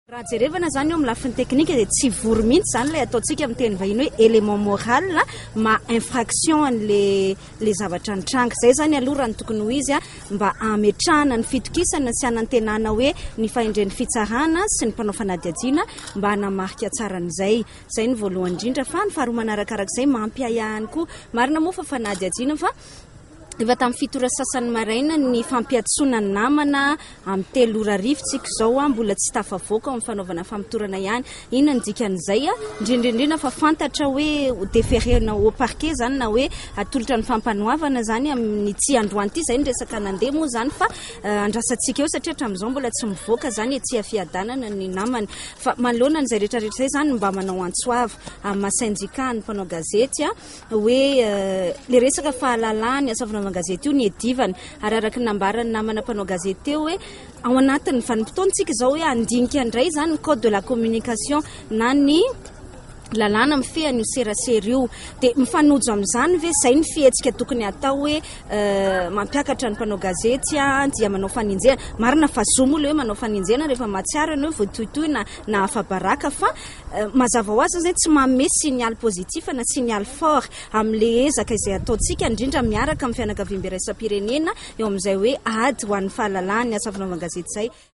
Raha jerevana zany eo amin'ny lafiny teknika dia tsy vory mihitsy zany ilay ataontsika amin'ny teny vahiny hoe élément moral ma infraction an'le zavatra nitranga. Zay zany aloha raha ny tokony ho izy mba hametrahana ny fitokisana sy hanantenana hoe ny fahendren'ny fitsarana sy ny mpanao fanadihadiana mba hanamarika tsara an'izay. Zay ny voalohany indrindra fa ny faharoa manarakarak'izay mampiayahany koa. Marina moa fa fanadihadiana fa efa tamin'ny fitora sasany maraina ny fampiatsoana ny namana amin'ny 3 ora rivotsika izao mbola tsy tafavoaka amin'ny fanaovana fampitorana ihany. Inona ny dikan'izay indrindrindrina fa fantatra hoe déférena au parquet zany na hoe atolotra ny fampanohavana zany amin'ny tsy androany ity. Zay ny resaka nandeha moa zany fa andrasantsika eo satria hatramin'izao mbola tsy mivoaka zany ety fiadanana ny namany. Fa manoloana n'izay rehetrarehetra zay zany mba manao antsoava amin'ny mahasyndika ny mpanao gazety hoe le resaka fahalalahany asavana gazety io ny edivany araraky nambarany namana mpanao gazety teo hoe ao anatin'ny vanim-potoantsika izao hoe andinika indray zany ny code de la communication na ny lalàna mifehany io serasera io dia mifanojo amin'izany ve zay ny fihetsika tokony atao hoe mampiakatra ny mpanao gazety dia manao faninjena. Marina fa zo moa le hoe manao faninjena rehefa mahatsiaro ianao voatoitoy na afa-baraka fa mazava ho azy zay tsy manome signal positif na signal fort amin'le ezaka izay ataontsika indrindra miaraka amin'ny fianakaviam-biraisam-pirenena eo amin'izay hoe ady ho an'ny fahalalahany asa fanaovana gazety zay.